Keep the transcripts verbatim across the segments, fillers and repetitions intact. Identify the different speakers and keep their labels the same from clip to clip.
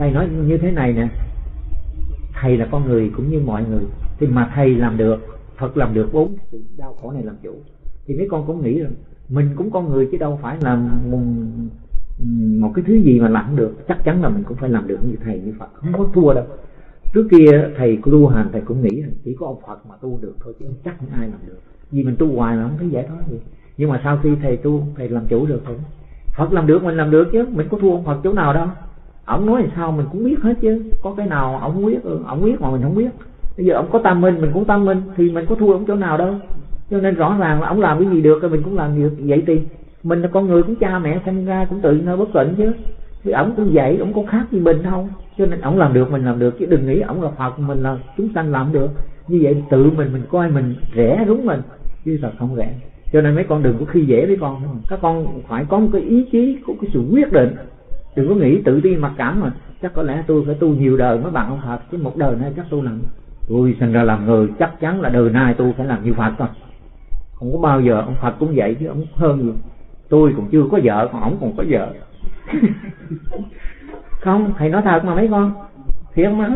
Speaker 1: Thầy nói như thế này nè, thầy là con người cũng như mọi người, thì mà thầy làm được, Phật làm được bốn sự đau khổ này làm chủ, thì mấy con cũng nghĩ rằng mình cũng con người chứ đâu phải là một, một cái thứ gì mà làm không được. Chắc chắn là mình cũng phải làm được như thầy như Phật, không có thua đâu. Trước kia thầy tu hành thầy cũng nghĩ rằng chỉ có ông Phật mà tu được thôi, chứ chắc không ai làm được, vì mình tu hoài mà không thấy giải thoát gì. Nhưng mà sau khi thầy tu, thầy làm chủ được rồi, Phật làm được mình làm được chứ, mình có thua ông Phật chỗ nào đâu. Ông nói thì sao mình cũng biết hết chứ, có cái nào ông biết, ông biết mà mình không biết. Bây giờ ông có tam minh mình cũng tam minh, thì mình có thua ông chỗ nào đâu. Cho nên rõ ràng là ông làm cái gì được thì mình cũng làm được. Vậy thì mình là con người, cũng cha mẹ sinh ra cũng tự nơi bất tịnh chứ, thì ông cũng vậy, ông có khác gì mình đâu. Cho nên ông làm được mình làm được, chứ đừng nghĩ ông là Phật mình là chúng sanh làm được. Như vậy tự mình mình coi mình rẻ đúng mình, chứ thật không rẻ. Cho nên mấy con đừng có khi dễ với con. Các con phải có một cái ý chí, có cái sự quyết định. Đừng có nghĩ tự ti mặc cảm mà chắc có lẽ tôi phải tu nhiều đời mới bằng ông Phật, chứ một đời nay chắc tôi làm, tôi sinh ra làm người chắc chắn là đời nay tôi phải làm như Phật thôi. Không có bao giờ ông Phật cũng vậy chứ, ông hơn gì. Tôi còn chưa có vợ, còn ổng còn có vợ. Không, thầy nói thật mà mấy con, thiệt mà.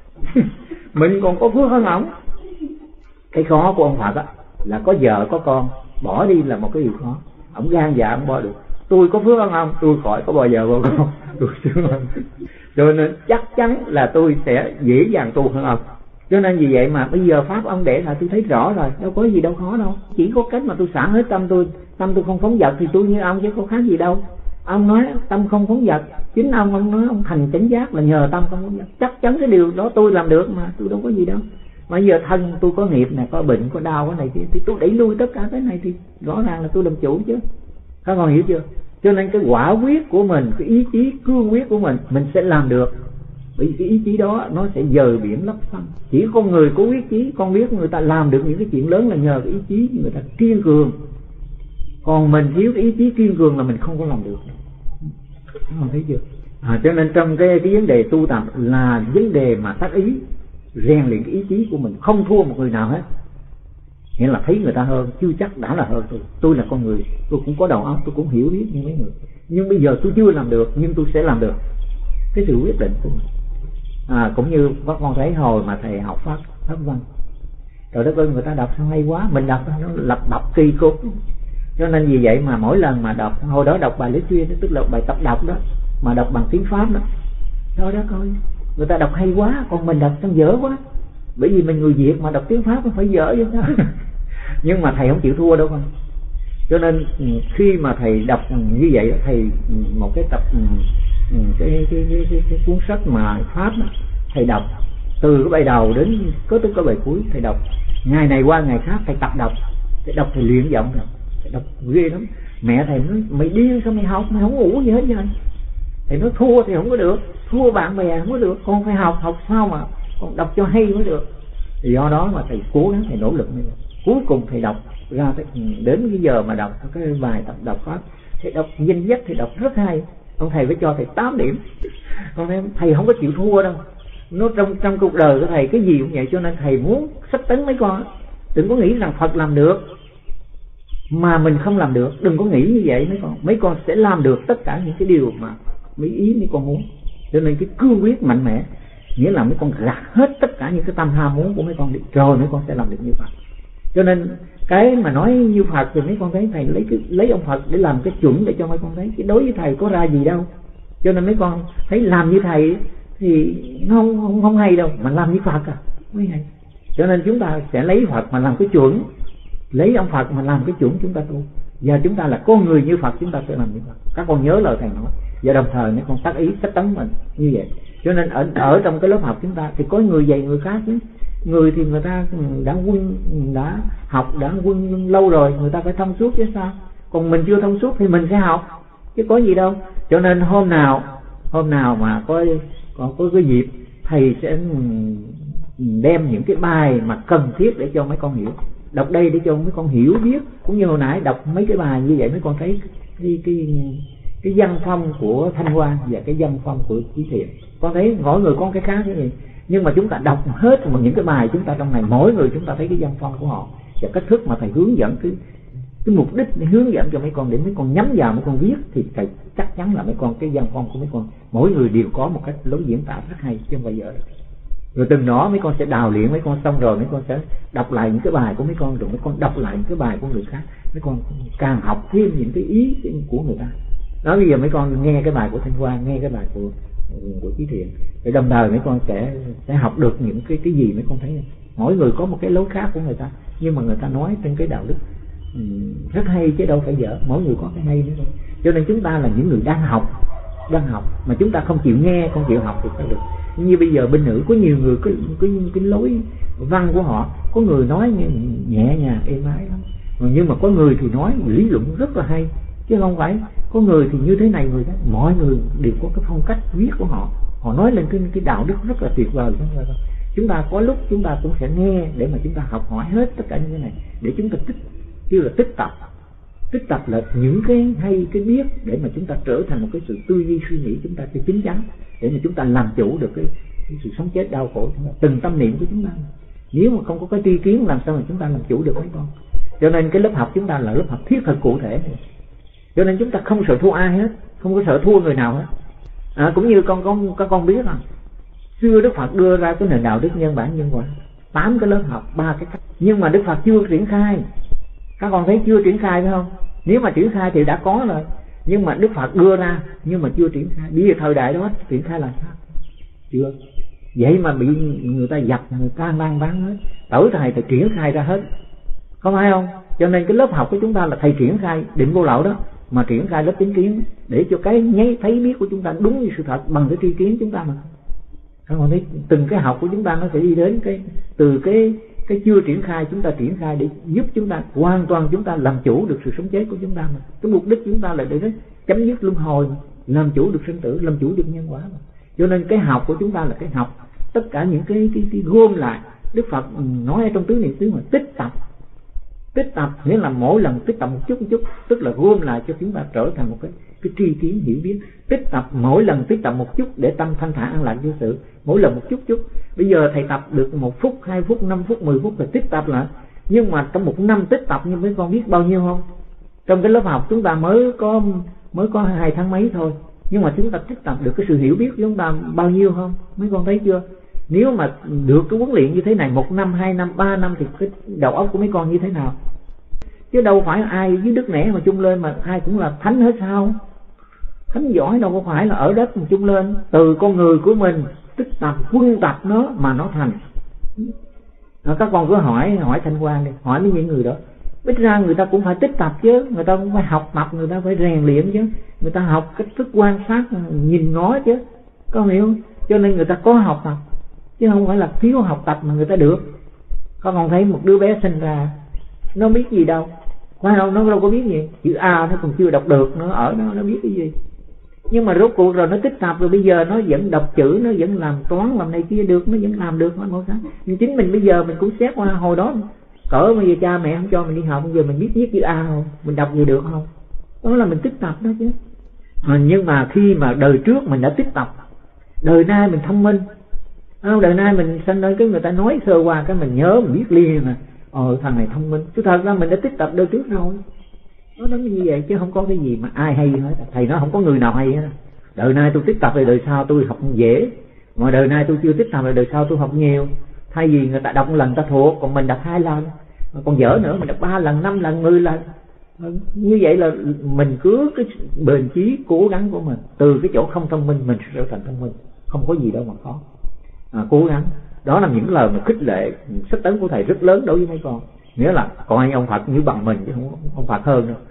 Speaker 1: Mình còn có phước hơn ổng. Cái khó của ông Phật á là có vợ có con, bỏ đi là một cái điều khó. Ổng gan dạ ông bỏ được. Tôi có phước hơn ông, tôi khỏi có bao giờ vô con. Tôi sướng hơn. Cho nên chắc chắn là tôi sẽ dễ dàng tu hơn ông. Cho nên vì vậy mà bây giờ pháp ông để là tôi thấy rõ rồi, đâu có gì đâu khó đâu. Chỉ có cách mà tôi xả hết tâm tôi, tâm tôi không phóng dật thì tôi như ông chứ có khác gì đâu. Ông nói tâm không phóng dật, chính ông ông nói ông thành chánh giác là nhờ tâm không phóng dật. Chắc chắn cái điều đó tôi làm được mà, tôi đâu có gì đâu. Mà giờ thân tôi có nghiệp nè, có bệnh, có đau cái này kia, thì tôi đẩy lui tất cả cái này thì rõ ràng là tôi làm chủ chứ. Các con hiểu chưa? Cho nên cái quả quyết của mình, cái ý chí cương quyết của mình, mình sẽ làm được. Bởi vì cái ý chí đó nó sẽ dời biển lấp xanh. Chỉ con người có quyết chí, con biết người ta làm được những cái chuyện lớn là nhờ cái ý chí người ta kiên cường. Còn mình thiếu cái ý chí kiên cường là mình không có làm được. Không thấy chưa? À, cho nên trong cái, cái vấn đề tu tập là vấn đề mà tác ý, rèn luyện cái ý chí của mình, không thua một người nào hết. Nghĩa là thấy người ta hơn, chưa chắc đã là hơn tôi. Tôi là con người, tôi cũng có đầu óc, tôi cũng hiểu biết như mấy người. Nhưng bây giờ tôi chưa làm được, nhưng tôi sẽ làm được. Cái sự quyết định của mình. À, cũng như các con thấy hồi mà thầy học pháp pháp văn, trời đất ơi người ta đọc sao hay quá, mình đọc nó lập đọc kỳ cục. Cho nên vì vậy mà mỗi lần mà đọc, hồi đó đọc bài Lý Chuyên, tức là bài tập đọc đó, mà đọc bằng tiếng Pháp đó, thôi đó coi, người ta đọc hay quá, còn mình đọc sao dở quá. Bởi vì mình người Việt mà đọc tiếng Pháp nó phải dở chứ sao. Nhưng mà thầy không chịu thua đâu con. Cho nên khi mà thầy đọc như vậy, thầy một cái tập cái, cái, cái, cái, cái cuốn sách mà Pháp đó, thầy đọc từ cái bài đầu đến có tới cái bài cuối, thầy đọc ngày này qua ngày khác, thầy tập đọc, thầy đọc thầy luyện giọng rồi, thầy đọc ghê lắm. Mẹ thầy nói mày điên sao mày học, mày không ngủ gì hết vậy. Thầy nói thua thì không có được, thua bạn bè không có được, con phải học, học sao mà con đọc cho hay mới được. Thì do đó mà thầy cố gắng, thầy nỗ lực. Cuối cùng thầy đọc ra đến cái giờ mà đọc cái bài tập đọc Pháp, thầy đọc danh dắt, thầy đọc rất hay. Ông thầy phải cho thầy tám điểm. Ông thầy, thầy không có chịu thua đâu. Nó trong trong cuộc đời của thầy cái gì cũng vậy. Cho nên thầy muốn sách tấn mấy con, đừng có nghĩ rằng Phật làm được mà mình không làm được. Đừng có nghĩ như vậy mấy con. Mấy con sẽ làm được tất cả những cái điều mà mấy ý mấy con muốn. Cho nên cái cương quyết mạnh mẽ, nghĩa là mấy con gạt hết tất cả những cái tâm ham muốn của mấy con đi, rồi mấy con sẽ làm được như Phật. Cho nên cái mà nói như Phật thì mấy con thấy thầy lấy cái, lấy ông Phật để làm cái chuẩn để cho mấy con thấy, chứ đối với thầy có ra gì đâu. Cho nên mấy con thấy làm như thầy thì nó không, không, không hay đâu, mà làm như Phật à mới hay. Cho nên chúng ta sẽ lấy Phật mà làm cái chuẩn, lấy ông Phật mà làm cái chuẩn chúng ta tu. Giờ chúng ta là con người như Phật, chúng ta sẽ làm như Phật. Các con nhớ lời thầy nói. Và đồng thời mấy con tác ý sách tấn mình như vậy. Cho nên ở ở trong cái lớp học chúng ta thì có người dạy người khác chứ. Người thì người ta đã quân đã học đã quân lâu rồi, người ta phải thông suốt chứ sao. Còn mình chưa thông suốt thì mình sẽ học chứ có gì đâu. Cho nên hôm nào hôm nào mà có có, có cái dịp, thầy sẽ đem những cái bài mà cần thiết để cho mấy con hiểu, đọc đây để cho mấy con hiểu biết. Cũng như hồi nãy đọc mấy cái bài như vậy, mấy con thấy cái cái cái văn phong của Thanh Hoa và cái văn phong của Chí Thiện, con thấy mỗi người có cái khác cái gì. Nhưng mà chúng ta đọc hết một những cái bài chúng ta trong này, mỗi người chúng ta thấy cái văn phong của họ và cách thức mà thầy hướng dẫn cái cái mục đích để hướng dẫn cho mấy con, để mấy con nhắm vào mấy con viết thì thầy chắc chắn là mấy con cái văn phong của mấy con mỗi người đều có một cách lối diễn tả rất hay chứ không bao giờ. Rồi từng đó mấy con sẽ đào luyện mấy con, xong rồi mấy con sẽ đọc lại những cái bài của mấy con, rồi mấy con đọc lại những cái bài của người khác, mấy con càng học thêm những cái ý của người ta. Đó, bây giờ mấy con nghe cái bài của Thanh Hoa, nghe cái bài của của Chí Thiện, để đồng thời mấy con sẽ sẽ học được những cái cái gì mấy con thấy. Mỗi người có một cái lối khác của người ta, nhưng mà người ta nói trên cái đạo đức um, rất hay chứ đâu phải dở, mỗi người có cái hay nữa thôi. Cho nên chúng ta là những người đang học, đang học mà chúng ta không chịu nghe, không chịu học thì sao được. Như bây giờ bên nữ có nhiều người cái cái cái lối văn của họ, có người nói nghe nhẹ nhàng êm ái lắm, nhưng mà có người thì nói lý luận rất là hay, chứ không phải có người thì như thế này người đó. Mọi người đều có cái phong cách viết của họ, họ nói lên cái cái đạo đức rất là tuyệt vời. Chúng ta có lúc chúng ta cũng sẽ nghe để mà chúng ta học hỏi hết tất cả những cái này, để chúng ta tích, như là tích tập. Tích tập là những cái hay, cái biết để mà chúng ta trở thành một cái sự tư duy suy nghĩ chúng ta phải chín chắn, để mà chúng ta làm chủ được cái, cái sự sống chết đau khổ từng tâm niệm của chúng ta. Nếu mà không có cái tri kiến làm sao mà chúng ta làm chủ được mấy con. Cho nên cái lớp học chúng ta là lớp học thiết thực cụ thể. Cho nên chúng ta không sợ thua ai hết, không có sợ thua người nào hết. À, cũng như con con các con biết là xưa Đức Phật đưa ra cái nền đạo đức nhân bản nhân quả, tám cái lớp học, ba cái cách, nhưng mà Đức Phật chưa triển khai. Các con thấy chưa triển khai phải không? Nếu mà triển khai thì đã có rồi, nhưng mà Đức Phật đưa ra nhưng mà chưa triển khai. Bây giờ thời đại đó triển khai là sao? Chưa. Vậy mà bị người ta dập, người ta mang bán hết. Tử thầy thì triển khai ra hết, có phải không? Cho nên cái lớp học của chúng ta là thầy triển khai định vô lậu đó, mà triển khai lớp chính kiến để cho cái nháy thấy biết của chúng ta đúng như sự thật bằng cái tri kiến chúng ta mà. Các con thấy từng cái học của chúng ta nó sẽ đi đến cái từ cái cái chưa triển khai chúng ta triển khai để giúp chúng ta hoàn toàn chúng ta làm chủ được sự sống chết của chúng ta mà. Cái mục đích chúng ta là để chấm dứt luân hồi, làm chủ được sinh tử, làm chủ được nhân quả mà. Cho nên cái học của chúng ta là cái học tất cả những cái cái, cái gom lại. Đức Phật nói ở trong tứ niệm xứ mà tích tập. Tích tập nghĩa là mỗi lần tích tập một chút một chút, tức là gom lại cho chúng ta trở thành một cái cái tri kiến hiểu biết. Tích tập mỗi lần tích tập một chút để tâm thanh thản an lạc vô sự, mỗi lần một chút chút. Bây giờ thầy tập được một phút, hai phút, năm phút, mười phút là tích tập lại. Nhưng mà trong một năm tích tập như mấy con biết bao nhiêu không? Trong cái lớp học chúng ta mới có mới có hai tháng mấy thôi, nhưng mà chúng ta tích tập được cái sự hiểu biết của chúng ta bao nhiêu không? Mấy con thấy chưa? Nếu mà được cái huấn luyện như thế này một năm, hai năm, ba năm thì cái đầu óc của mấy con như thế nào? Chứ đâu phải ai dưới đất nẻ mà chung lên mà ai cũng là thánh hết sao? Thánh giỏi đâu có phải là ở đất mà chung lên. Từ con người của mình tích tập, huân tập nó mà nó thành. À, các con cứ hỏi hỏi Thanh Quang đi, hỏi mấy những người đó. Ít ra người ta cũng phải tích tập chứ, người ta cũng phải học tập, người ta phải rèn luyện chứ, người ta học cách thức quan sát, nhìn ngó chứ, có hiểu không? Cho nên người ta có học tập, chứ không phải là thiếu học tập mà người ta được. Các con thấy một đứa bé sinh ra nó biết gì đâu, phải không? Nó đâu có biết gì, chữ A nó còn chưa đọc được, nó ở đó nó biết cái gì. Nhưng mà rốt cuộc rồi nó tích tập rồi, bây giờ nó vẫn đọc chữ, nó vẫn làm toán làm này kia được, nó vẫn làm được nó sao? Nhưng chính mình bây giờ mình cũng xét qua hồi đó cỡ bây giờ cha mẹ không cho mình đi học, bây giờ mình biết viết chữ A không, mình đọc gì được không? Đó là mình tích tập đó chứ. À, nhưng mà khi mà đời trước mình đã tích tập, đời nay mình thông minh, không? Đời nay mình sanh lên cái người ta nói sơ qua cái mình nhớ, mình biết liền mà, ờ thằng này thông minh, chứ thật ra mình đã tích tập đời trước rồi. Nó nói như vậy chứ không có cái gì mà ai hay hết. Thầy nói không có người nào hay hết. Đời nay tôi tích tập rồi đời sau tôi học dễ, mà đời nay tôi chưa tích tập rồi đời sau tôi học nhiều. Thay vì người ta đọc một lần ta thuộc, còn mình đọc hai lần, còn dở nữa mình đọc ba lần, năm lần, mười lần. Như vậy là mình cứ cái bền chí cố gắng của mình, từ cái chỗ không thông minh mình sẽ trở thành thông minh, không có gì đâu mà khó. À, cố gắng. Đó là những lời mà khích lệ sách tấn của thầy rất lớn đối với mấy con. Nghĩa là coi ông Phật như bằng mình chứ không ông Phật hơn đâu.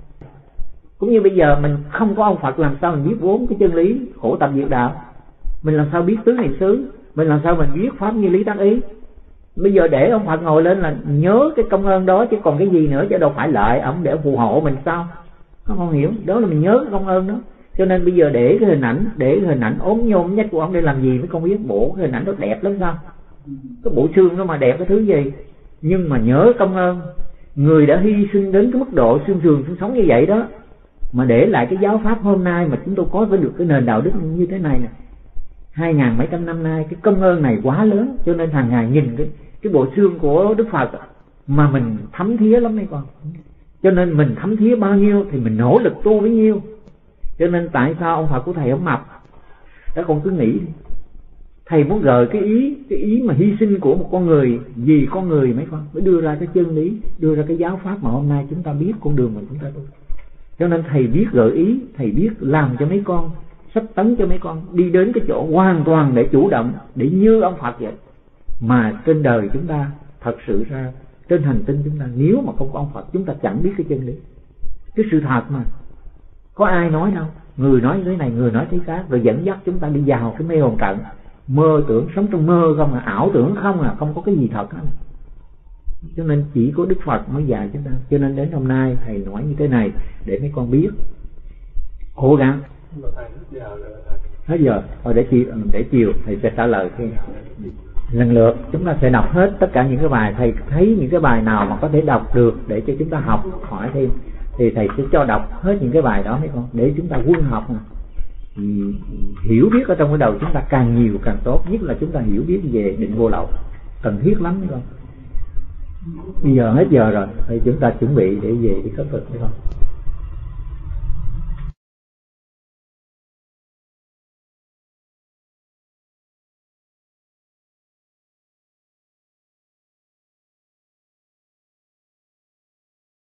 Speaker 1: Cũng như bây giờ mình không có ông Phật, làm sao mình biết vốn cái chân lý khổ tập diệt đạo, mình làm sao biết tứ niệm xứ, mình làm sao mình biết pháp như lý tác ý. Bây giờ để ông Phật ngồi lên là nhớ cái công ơn đó chứ còn cái gì nữa, chứ đâu phải lợi ông để phù hộ mình sao? Không, không hiểu. Đó là mình nhớ cái công ơn đó. Cho nên bây giờ để cái hình ảnh, để cái hình ảnh ốm nhôm nhất của ông để làm gì? Mấy con biết bộ cái hình ảnh đó đẹp lắm sao? Cái bộ xương đó mà đẹp cái thứ gì? Nhưng mà nhớ công ơn người đã hy sinh đến cái mức độ xương sườn xương sống như vậy đó, mà để lại cái giáo pháp hôm nay mà chúng tôi có được cái nền đạo đức như thế này nè, hai ngàn mấy trăm năm nay, cái công ơn này quá lớn. Cho nên hàng ngày nhìn cái cái bộ xương của Đức Phật mà mình thấm thía lắm mấy con. Cho nên mình thấm thía bao nhiêu thì mình nỗ lực tu bấy nhiêu. Cho nên tại sao ông Phật của thầy ông mập? Các con cứ nghĩ thầy muốn gợi cái ý cái ý mà hy sinh của một con người vì con người mấy con mới đưa ra cái chân lý, đưa ra cái giáo pháp mà hôm nay chúng ta biết con đường mà chúng ta tu. Cho nên thầy biết gợi ý, thầy biết làm cho mấy con, sách tấn cho mấy con đi đến cái chỗ hoàn toàn để chủ động, để như ông Phật vậy. Mà trên đời chúng ta thật sự ra, trên hành tinh chúng ta, nếu mà không có ông Phật chúng ta chẳng biết cái chân lý, cái sự thật mà. Có ai nói đâu, người nói thế này, người nói thế khác, rồi dẫn dắt chúng ta đi vào cái mê hồn trận, mơ tưởng, sống trong mơ không à, ảo tưởng không à, không có cái gì thật hết. Cho nên chỉ có Đức Phật mới dạy chúng ta. Cho nên đến hôm nay thầy nói như thế này để mấy con biết, cố gắng. Hết giờ, thôi để chiều, để chiều thầy sẽ trả lời thêm. Lần lượt chúng ta sẽ đọc hết tất cả những cái bài. Thầy thấy những cái bài nào mà có thể đọc được để cho chúng ta học hỏi thêm thì thầy sẽ cho đọc hết những cái bài đó mấy con, để chúng ta quân học mà. Hiểu biết ở trong cái đầu chúng ta càng nhiều càng tốt, nhất là chúng ta hiểu biết về định vô lậu, cần thiết lắm mấy con. Bây giờ hết giờ rồi thì chúng ta chuẩn bị để về đi khất thực phải không?